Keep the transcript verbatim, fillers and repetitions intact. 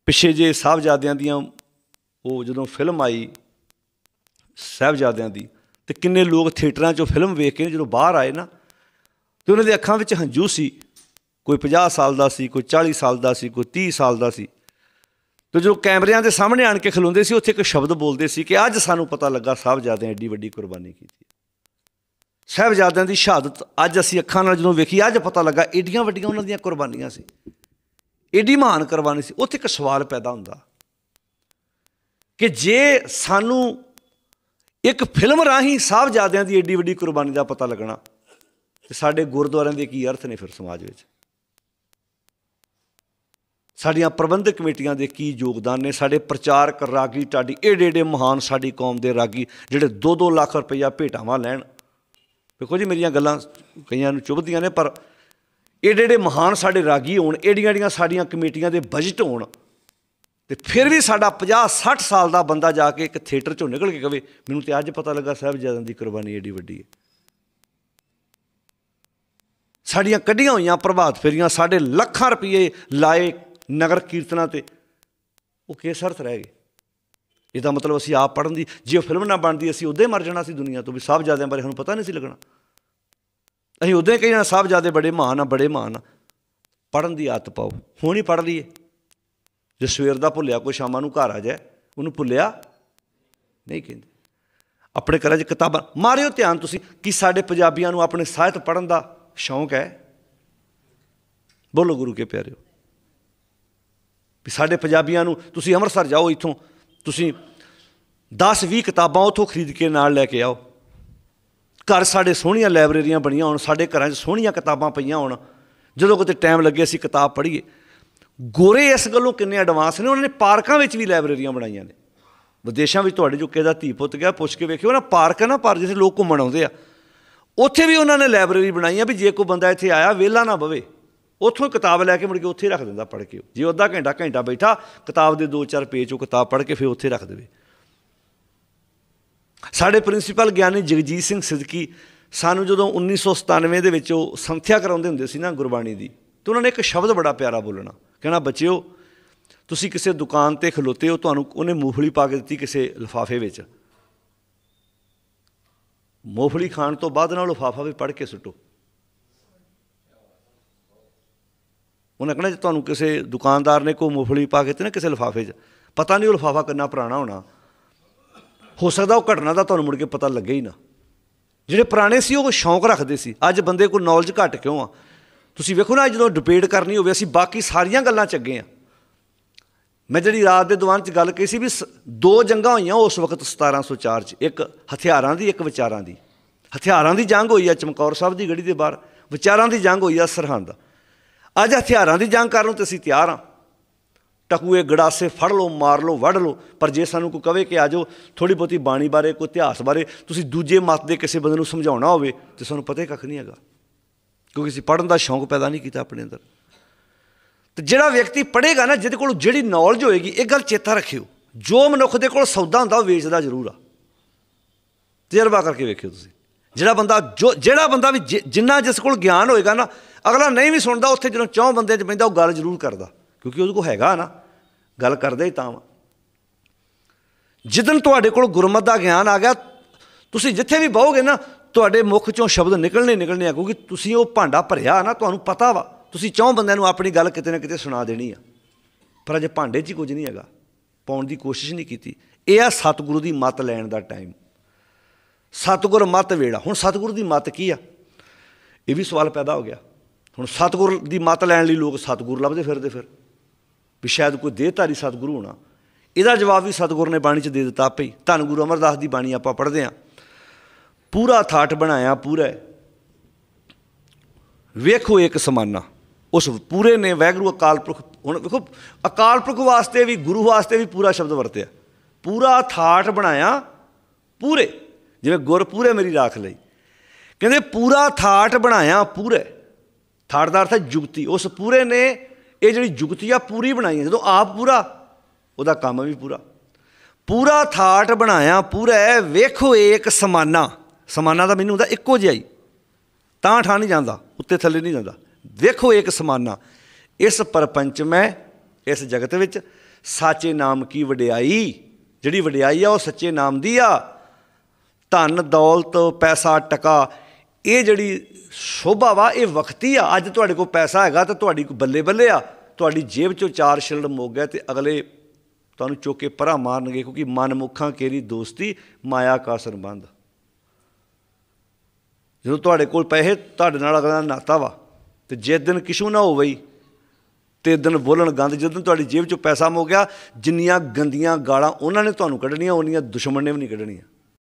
ਪਿੱਛੇ ਜੇ ਸਾਹਿਬਜ਼ਾਦਿਆਂ ਦੀਆਂ ਉਹ ਜਦੋਂ ਫਿਲਮ ਆਈ ਸਾਹਿਬਜ਼ਾਦਿਆਂ ਦੀ, ਅਤੇ ਕਿੰਨੇ ਲੋਕ ਥੀਏਟਰਾਂ 'ਚੋਂ ਫਿਲਮ ਵੇਖ ਕੇ ਜਦੋਂ ਬਾਹਰ ਆਏ ਨਾ, ਅਤੇ ਉਹਨਾਂ ਦੇ ਅੱਖਾਂ ਵਿੱਚ ਹੰਝੂ ਸੀ। ਕੋਈ ਪੰਜਾਹ ਸਾਲ ਦਾ ਸੀ, ਕੋਈ ਚਾਲੀ ਸਾਲ ਦਾ ਸੀ, ਕੋਈ ਤੀਹ ਸਾਲ ਦਾ ਸੀ। ਅਤੇ ਜਦੋਂ ਕੈਮਰਿਆਂ ਦੇ ਸਾਹਮਣੇ ਆਣ ਕੇ ਖਲੋਂਦੇ ਸੀ, ਉੱਥੇ ਇੱਕ ਸ਼ਬਦ ਬੋਲਦੇ ਸੀ ਕਿ ਅੱਜ ਸਾਨੂੰ ਪਤਾ ਲੱਗਾ ਸਾਹਿਬਜ਼ਾਦਿਆਂ ਐਡੀ ਵੱਡੀ ਕੁਰਬਾਨੀ ਕੀਤੀ। ਸਾਹਿਬਜ਼ਾਦਿਆਂ ਦੀ ਸ਼ਹਾਦਤ ਅੱਜ ਅਸੀਂ ਅੱਖਾਂ ਨਾਲ ਜਦੋਂ ਵੇਖੀ, ਅੱਜ ਪਤਾ ਲੱਗਾ ਏਡੀਆਂ ਵੱਡੀਆਂ ਉਹਨਾਂ ਦੀਆਂ ਕੁਰਬਾਨੀਆਂ ਸੀ, ਏਡੀ ਮਹਾਨ ਕੁਰਬਾਨੀ ਸੀ। ਉੱਥੇ ਇੱਕ ਸਵਾਲ ਪੈਦਾ ਹੁੰਦਾ ਕਿ ਜੇ ਸਾਨੂੰ ਇੱਕ ਫਿਲਮ ਰਾਹੀਂ ਸਾਹਿਬਜ਼ਾਦਿਆਂ ਦੀ ਏਡੀ ਵੱਡੀ ਕੁਰਬਾਨੀ ਦਾ ਪਤਾ ਲੱਗਣਾ, ਅਤੇ ਸਾਡੇ ਗੁਰਦੁਆਰਿਆਂ ਦੇ ਕੀ ਅਰਥ ਨੇ ਫਿਰ ਸਮਾਜ ਵਿੱਚ? ਸਾਡੀਆਂ ਪ੍ਰਬੰਧਕ ਕਮੇਟੀਆਂ ਦੇ ਕੀ ਯੋਗਦਾਨ ਨੇ? ਸਾਡੇ ਪ੍ਰਚਾਰਕ ਰਾਗੀ ਢਾਡੀ ਏਡੇ ਏਡੇ ਮਹਾਨ ਸਾਡੀ ਕੌਮ ਦੇ ਰਾਗੀ ਜਿਹੜੇ ਦੋ ਦੋ ਲੱਖ ਰੁਪਈਆ ਭੇਟਾਵਾਂ ਲੈਣ। ਵੇਖੋ ਜੀ, ਮੇਰੀਆਂ ਗੱਲਾਂ ਕਈਆਂ ਨੂੰ ਚੁੱਭਦੀਆਂ ਨੇ, ਪਰ ਏਡੇ ਏਡੇ ਮਹਾਨ ਸਾਡੇ ਰਾਗੀ ਹੋਣ, ਏਡੀਆਂ ਏਡੀਆਂ ਸਾਡੀਆਂ ਕਮੇਟੀਆਂ ਦੇ ਬਜਟ ਹੋਣ, ਅਤੇ ਫਿਰ ਵੀ ਸਾਡਾ ਪੰਜਾਹ ਸੱਠ ਸਾਲ ਦਾ ਬੰਦਾ ਜਾ ਕੇ ਇੱਕ ਥੀਏਟਰ 'ਚੋਂ ਨਿਕਲ ਕੇ ਕਵੇ ਮੈਨੂੰ ਤਾਂ ਅੱਜ ਪਤਾ ਲੱਗਾ ਸਾਹਿਬਜ਼ਾਦਿਆਂ ਦੀ ਕੁਰਬਾਨੀ ਏਡੀ ਵੱਡੀ ਹੈ। ਸਾਡੀਆਂ ਕੱਢੀਆਂ ਹੋਈਆਂ ਪ੍ਰਭਾਤ ਫੇਰੀਆਂ, ਸਾਡੇ ਲੱਖਾਂ ਰੁਪਈਏ ਲਾਏ ਨਗਰ ਕੀਰਤਨਾਂ 'ਤੇ, ਉਹ ਕਿਸ ਅਰਥ ਰਹਿ ਗਏ? ਇਹਦਾ ਮਤਲਬ ਅਸੀਂ ਆਪ ਪੜ੍ਹਨ ਦੀ, ਜੇ ਉਹ ਫਿਲਮ ਨਾ ਬਣਦੀ ਅਸੀਂ ਉੱਦਾਂ ਹੀ ਮਰ ਜਾਣਾ ਸੀ ਦੁਨੀਆ ਤੋਂ, ਵੀ ਸਾਹਿਬਜ਼ਾਦਿਆਂ ਬਾਰੇ ਸਾਨੂੰ ਪਤਾ ਨਹੀਂ ਸੀ ਲੱਗਣਾ। ਅਸੀਂ ਉੱਦਾਂ ਹੀ ਕਹੀ ਜਾਣਾ ਸਾਹਿਬਜ਼ਾਦੇ ਬੜੇ ਮਹਾਨ ਆ, ਬੜੇ ਮਹਾਨ ਆ। ਪੜ੍ਹਨ ਦੀ ਆਦਤ ਪਾਓ, ਹੁਣ ਹੀ ਪੜ੍ਹ ਲਈਏ। ਜੇ ਸਵੇਰ ਦਾ ਭੁੱਲਿਆ ਕੋਈ ਸ਼ਾਮਾਂ ਨੂੰ ਘਰ ਆ ਜਾਏ, ਉਹਨੂੰ ਭੁੱਲਿਆ ਨਹੀਂ ਕਹਿੰਦੇ। ਆਪਣੇ ਘਰਾਂ 'ਚ ਕਿਤਾਬਾਂ ਮਾਰਿਓ ਧਿਆਨ ਤੁਸੀਂ, ਕਿ ਸਾਡੇ ਪੰਜਾਬੀਆਂ ਨੂੰ ਆਪਣੇ ਸਾਹਿਤ ਪੜ੍ਹਨ ਦਾ ਸ਼ੌਂਕ ਹੈ? ਬੋਲੋ ਗੁਰੂ ਕੇ ਪਿਆਰਿਓ, ਵੀ ਸਾਡੇ ਪੰਜਾਬੀਆਂ ਨੂੰ, ਤੁਸੀਂ ਅੰਮ੍ਰਿਤਸਰ ਜਾਓ, ਇੱਥੋਂ ਤੁਸੀਂ ਦਸ ਵੀਹ ਕਿਤਾਬਾਂ ਉੱਥੋਂ ਖਰੀਦ ਕੇ ਨਾਲ ਲੈ ਕੇ ਆਓ। ਘਰ ਸਾਡੇ ਸੋਹਣੀਆਂ ਲਾਇਬ੍ਰੇਰੀਆਂ ਬਣੀਆਂ ਹੋਣ, ਸਾਡੇ ਘਰਾਂ 'ਚ ਸੋਹਣੀਆਂ ਕਿਤਾਬਾਂ ਪਈਆਂ ਹੋਣ, ਜਦੋਂ ਕਿਤੇ ਟਾਈਮ ਲੱਗੇ ਅਸੀਂ ਕਿਤਾਬ ਪੜ੍ਹੀਏ। ਗੋਰੇ ਇਸ ਗੱਲੋਂ ਕਿੰਨੇ ਐਡਵਾਂਸ ਨੇ, ਉਹਨਾਂ ਨੇ ਪਾਰਕਾਂ ਵਿੱਚ ਵੀ ਲਾਇਬ੍ਰੇਰੀਆਂ ਬਣਾਈਆਂ ਨੇ। ਵਿਦੇਸ਼ਾਂ ਵਿੱਚ ਤੁਹਾਡੇ ਜੋ ਕਿਸੇ ਦਾ ਧੀ ਪੁੱਤ ਗਿਆ, ਪੁੱਛ ਕੇ ਵੇਖਿਓ ਨਾ, ਪਾਰਕ ਹੈ ਨਾ, ਪਰ ਜਿੱਥੇ ਲੋਕ ਘੁੰਮਣ ਆਉਂਦੇ ਆ, ਉੱਥੇ ਵੀ ਉਹਨਾਂ ਨੇ ਲਾਇਬ੍ਰੇਰੀ ਬਣਾਈਆਂ ਵੀ ਜੇ ਕੋਈ ਬੰਦਾ ਇੱਥੇ ਆਇਆ ਵਿਹਲਾ ਨਾ ਬਵੇ, ਉੱਥੋਂ ਕਿਤਾਬ ਲੈ ਕੇ ਮੁੜ ਕੇ ਉੱਥੇ ਰੱਖ ਦਿੰਦਾ ਪੜ੍ਹ ਕੇ। ਜੇ ਅੱਧਾ ਘੰਟਾ ਘੰਟਾ ਬੈਠਾ, ਕਿਤਾਬ ਦੇ ਦੋ ਚਾਰ ਪੇਜ ਉਹ ਕਿਤਾਬ ਪੜ੍ਹ ਕੇ ਫਿਰ ਉੱਥੇ ਰੱਖ ਦੇਵੇ। ਸਾਡੇ ਪ੍ਰਿੰਸੀਪਲ ਗਿਆਨੀ ਜਗਜੀਤ ਸਿੰਘ ਸਿੱਧਕੀ ਸਾਨੂੰ ਜਦੋਂ ਉੱਨੀ ਸੌ ਸਤਾਨਵੇਂ ਦੇ ਵਿੱਚ ਉਹ ਸੰਥਿਆ ਕਰਾਉਂਦੇ ਹੁੰਦੇ ਸੀ ਨਾ ਗੁਰਬਾਣੀ ਦੀ, ਤਾਂ ਉਹਨਾਂ ਨੇ ਇੱਕ ਸ਼ਬਦ ਬੜਾ ਪਿਆਰਾ ਬੋਲਣਾ, ਕਹਿਣਾ ਬੱਚਿਓ ਤੁਸੀਂ ਕਿਸੇ ਦੁਕਾਨ 'ਤੇ ਖਲੋਤੇ ਹੋ, ਤੁਹਾਨੂੰ ਉਹਨੇ ਮੂੰਗਫਲੀ ਪਾ ਕੇ ਦਿੱਤੀ ਕਿਸੇ ਲਿਫਾਫੇ ਵਿੱਚ, ਮੂੰਗਫਲੀ ਖਾਣ ਤੋਂ ਬਾਅਦ ਨਾਲ ਲਿਫਾਫਾ ਵੀ ਪੜ੍ਹ ਕੇ ਸੁੱਟੋ। ਉਹਨੇ ਕਹਿਣਾ ਜੇ ਤੁਹਾਨੂੰ ਕਿਸੇ ਦੁਕਾਨਦਾਰ ਨੇ ਕੋਈ ਮੂੰਗਫਲੀ ਪਾ ਕੇ ਦਿੱਤੀ ਨਾ ਕਿਸੇ ਲਿਫਾਫੇ 'ਚ, ਪਤਾ ਨਹੀਂ ਉਹ ਲਿਫਾਫਾ ਕਿੰਨਾ ਪੁਰਾਣਾ ਹੋਣਾ, ਹੋ ਸਕਦਾ ਉਹ ਘਟਨਾ ਦਾ ਤੁਹਾਨੂੰ ਮੁੜ ਕੇ ਪਤਾ ਲੱਗੇ ਹੀ ਨਾ। ਜਿਹੜੇ ਪੁਰਾਣੇ ਸੀ ਉਹ ਸ਼ੌਂਕ ਰੱਖਦੇ ਸੀ। ਅੱਜ ਬੰਦੇ ਕੋਲ ਨੌਲੇਜ ਘੱਟ ਕਿਉਂ ਆ? ਤੁਸੀਂ ਵੇਖੋ ਨਾ, ਜਦੋਂ ਡਿਬੇਟ ਕਰਨੀ ਹੋਵੇ ਅਸੀਂ ਬਾਕੀ ਸਾਰੀਆਂ ਗੱਲਾਂ 'ਚ ਅੱਗੇ ਹਾਂ। ਮੈਂ ਜਿਹੜੀ ਰਾਤ ਦੇ ਦੀਵਾਨ 'ਚ ਗੱਲ ਕਹੀ ਸੀ ਵੀ ਦੋ ਜੰਗਾਂ ਹੋਈਆਂ ਉਸ ਵਕਤ ਸਤਾਰਾਂ ਸੌ ਚਾਰ 'ਚ, ਇੱਕ ਹਥਿਆਰਾਂ ਦੀ, ਇੱਕ ਵਿਚਾਰਾਂ ਦੀ। ਹਥਿਆਰਾਂ ਦੀ ਜੰਗ ਹੋਈ ਆ ਚਮਕੌਰ ਸਾਹਿਬ ਦੀ ਗੜੀ ਦੇ ਬਾਹਰ, ਵਿਚਾਰਾਂ ਦੀ ਜੰਗ ਹੋਈ ਆ ਸਰਹੰਦ। ਅੱਜ ਹਥਿਆਰਾਂ ਦੀ ਜੰਗ ਕਰਨ ਨੂੰ ਤਾਂ ਅਸੀਂ ਤਿਆਰ ਹਾਂ, ਟਕੂਏ ਗੜਾਸੇ ਫੜ ਲਓ, ਮਾਰ ਲਓ, ਵੱਢ ਲਓ, ਪਰ ਜੇ ਸਾਨੂੰ ਕੋਈ ਕਵੇ ਕਿ ਆ ਜਾਓ ਥੋੜ੍ਹੀ ਬਹੁਤੀ ਬਾਣੀ ਬਾਰੇ, ਕੋਈ ਇਤਿਹਾਸ ਬਾਰੇ ਤੁਸੀਂ ਦੂਜੇ ਮੱਤ ਦੇ ਕਿਸੇ ਬੰਦੇ ਨੂੰ ਸਮਝਾਉਣਾ ਹੋਵੇ, ਤਾਂ ਸਾਨੂੰ ਪਤਾ ਹੀ ਕੱਖ ਨਹੀਂ ਹੈਗਾ, ਕਿਉਂਕਿ ਅਸੀਂ ਪੜ੍ਹਨ ਦਾ ਸ਼ੌਂਕ ਪੈਦਾ ਨਹੀਂ ਕੀਤਾ ਆਪਣੇ ਅੰਦਰ। ਅਤੇ ਜਿਹੜਾ ਵਿਅਕਤੀ ਪੜ੍ਹੇਗਾ ਨਾ, ਜਿਹਦੇ ਕੋਲ ਜਿਹੜੀ ਨੌਲੇਜ ਹੋਏਗੀ, ਇਹ ਗੱਲ ਚੇਤਾ ਰੱਖਿਓ, ਜੋ ਮਨੁੱਖ ਦੇ ਕੋਲ ਸੌਦਾ ਹੁੰਦਾ ਉਹ ਵੇਚਦਾ ਜ਼ਰੂਰ ਆ। ਤਜਰਬਾ ਕਰਕੇ ਵੇਖਿਓ ਤੁਸੀਂ, ਜਿਹੜਾ ਬੰਦਾ ਜੋ ਜਿਹੜਾ ਬੰਦਾ ਵੀ ਜਿ ਜਿੰਨਾ ਜਿਸ ਕੋਲ ਗਿਆਨ ਹੋਏਗਾ ਨਾ, ਅਗਲਾ ਨਹੀਂ ਵੀ ਸੁਣਦਾ, ਉੱਥੇ ਜਦੋਂ ਚੌਂ ਬੰਦਿਆਂ 'ਚ ਬਹਿੰਦਾ ਉਹ ਗੱਲ ਜ਼ਰੂਰ ਕਰਦਾ, ਕਿਉਂਕਿ ਉਹਦੇ ਕੋਲ ਹੈਗਾ ਨਾ, ਗੱਲ ਕਰਦਾ ਹੀ ਤਾਂ ਵਾ। ਜਿੱਦਣ ਤੁਹਾਡੇ ਕੋਲ ਗੁਰਮਤਿ ਦਾ ਗਿਆਨ ਆ ਗਿਆ, ਤੁਸੀਂ ਜਿੱਥੇ ਵੀ ਬਹੋਗੇ ਨਾ, ਤੁਹਾਡੇ ਮੁੱਖ 'ਚੋਂ ਸ਼ਬਦ ਨਿਕਲਣੇ ਨਿਕਲਣੇ ਆ, ਕਿਉਂਕਿ ਤੁਸੀਂ ਉਹ ਭਾਂਡਾ ਭਰਿਆ ਨਾ, ਤੁਹਾਨੂੰ ਪਤਾ ਵਾ ਤੁਸੀਂ ਚੌਂ ਬੰਦਿਆਂ ਨੂੰ ਆਪਣੀ ਗੱਲ ਕਿਤੇ ਨਾ ਕਿਤੇ ਸੁਣਾ ਦੇਣੀ ਆ। ਪਰ ਅਜੇ ਭਾਂਡੇ 'ਚ ਹੀ ਕੁਝ ਨਹੀਂ ਹੈਗਾ, ਪਾਉਣ ਦੀ ਕੋਸ਼ਿਸ਼ ਨਹੀਂ ਕੀਤੀ। ਇਹ ਆ ਸਤਿਗੁਰੂ ਦੀ ਮੱਤ ਲੈਣ ਦਾ ਟਾਈਮ, ਸਤਿਗੁਰ ਮੱਤ ਵੇੜਾ। ਹੁਣ ਸਤਿਗੁਰੂ ਦੀ ਮੱਤ ਕੀ ਆ, ਇਹ ਵੀ ਸਵਾਲ ਪੈਦਾ ਹੋ ਗਿਆ। ਹੁਣ ਸਤਿਗੁਰ ਦੀ ਮੱਤ ਲੈਣ ਲਈ ਲੋਕ ਸਤਿਗੁਰੂ ਲੱਭਦੇ ਫਿਰਦੇ, ਫਿਰ ਵੀ ਸ਼ਾਇਦ ਕੋਈ ਦੇਹਧਾਰੀ ਸਤਿਗੁਰੂ ਹੋਣਾ। ਇਹਦਾ ਜਵਾਬ ਵੀ ਸਤਿਗੁਰ ਨੇ ਬਾਣੀ 'ਚ ਦੇ ਦਿੱਤਾ ਆਪੇ ਹੀ। ਧੰਨ ਗੁਰੂ ਅਮਰਦਾਸ ਦੀ ਬਾਣੀ ਆਪਾਂ ਪੜ੍ਹਦੇ ਹਾਂ, ਪੂਰਾ ਥਾਟ ਬਣਾਇਆ ਪੂਰਾ, ਵੇਖੋ ਇੱਕ ਸਮਾਨਾ। ਉਸ ਪੂਰੇ ਨੇ ਵਾਹਿਗੁਰੂ ਅਕਾਲ ਪੁਰਖ, ਹੁਣ ਵੇਖੋ ਅਕਾਲ ਪੁਰਖ ਵਾਸਤੇ ਵੀ ਗੁਰੂ ਵਾਸਤੇ ਵੀ ਪੂਰਾ ਸ਼ਬਦ ਵਰਤਿਆ, ਪੂਰਾ ਥਾਟ ਬਣਾਇਆ ਪੂਰੇ, ਜਿਵੇਂ ਗੁਰ ਪੂਰੇ ਮੇਰੀ ਰਾਖ ਲਈ, ਕਹਿੰਦੇ ਪੂਰਾ ਥਾਟ ਬਣਾਇਆ ਪੂਰੇ। ਥਾਟ ਦਾ ਅਰਥ ਹੈ ਜੁਗਤੀ। ਉਸ ਪੂਰੇ ਨੇ ਇਹ ਜਿਹੜੀ ਜੁਗਤੀ ਆ ਪੂਰੀ ਬਣਾਈ ਹੈ। ਜਦੋਂ ਆਪ ਪੂਰਾ, ਉਹਦਾ ਕੰਮ ਵੀ ਪੂਰਾ। ਪੂਰਾ ਥਾਟ ਬਣਾਇਆ ਪੂਰਾ, ਵੇਖੋ ਏਕ ਸਮਾਨਾ। ਸਮਾਨਾ ਦਾ ਮੈਨੂੰ ਹੁੰਦਾ ਇੱਕੋ ਜਿਹਾ ਹੀ, ਤਾਂ ਠਾ ਨਹੀਂ ਜਾਂਦਾ, ਉੱਤੇ ਥੱਲੇ ਨਹੀਂ ਜਾਂਦਾ। ਵੇਖੋ ਏਕ ਸਮਾਨਾ, ਇਸ ਪ੍ਰਪੰਚ ਮੈਂ, ਇਸ ਜਗਤ ਵਿੱਚ ਸਾਚੇ ਨਾਮ ਕੀ ਵਡਿਆਈ, ਜਿਹੜੀ ਵਡਿਆਈ ਆ ਉਹ ਸੱਚੇ ਨਾਮ ਦੀ ਆ। ਧਨ ਦੌਲਤ ਪੈਸਾ ਟਕਾ ਇਹ ਜਿਹੜੀ ਸ਼ੋਭਾ ਵਾ ਇਹ ਵਕਤੀ ਆ। ਅੱਜ ਤੁਹਾਡੇ ਕੋਲ ਪੈਸਾ ਹੈਗਾ ਤਾਂ ਤੁਹਾਡੀ ਬੱਲੇ ਬੱਲੇ ਆ, ਤੁਹਾਡੀ ਜੇਬ 'ਚੋਂ ਚਾਰ ਛਿਲੜ ਮੁੱਕ ਗਿਆ ਅਤੇ ਅਗਲੇ ਤੁਹਾਨੂੰ ਚੁੱਕ ਕੇ ਪਰਾਂ ਮਾਰਨਗੇ, ਕਿਉਂਕਿ ਮਨ ਮੁੱਖਾਂ ਕੇਰੀ ਦੋਸਤੀ ਮਾਇਆ ਕਾ ਸੰਬੰਧ। ਜਦੋਂ ਤੁਹਾਡੇ ਕੋਲ ਪੈਸੇ ਤੁਹਾਡੇ ਨਾਲ ਅਗਲਾ ਦਾ ਨਾਤਾ ਵਾ, ਅਤੇ ਜਿਸ ਦਿਨ ਕਿਛੂ ਨਾ ਹੋਵੇ ਤੇ ਦਿਨ ਬੋਲਣ ਗੰਦ। ਜਿਸ ਦਿਨ ਤੁਹਾਡੀ ਜੇਬ 'ਚੋਂ ਪੈਸਾ ਮੁੱਕ ਗਿਆ, ਜਿੰਨੀਆਂ ਗੰਦੀਆਂ ਗਾਲਾਂ ਉਹਨਾਂ ਨੇ ਤੁਹਾਨੂੰ ਕੱਢਣੀਆਂ, ਉਨੀਆਂ ਦੁਸ਼ਮਣ ਨੇ ਵੀ ਨਹੀਂ ਕੱਢਣੀਆਂ।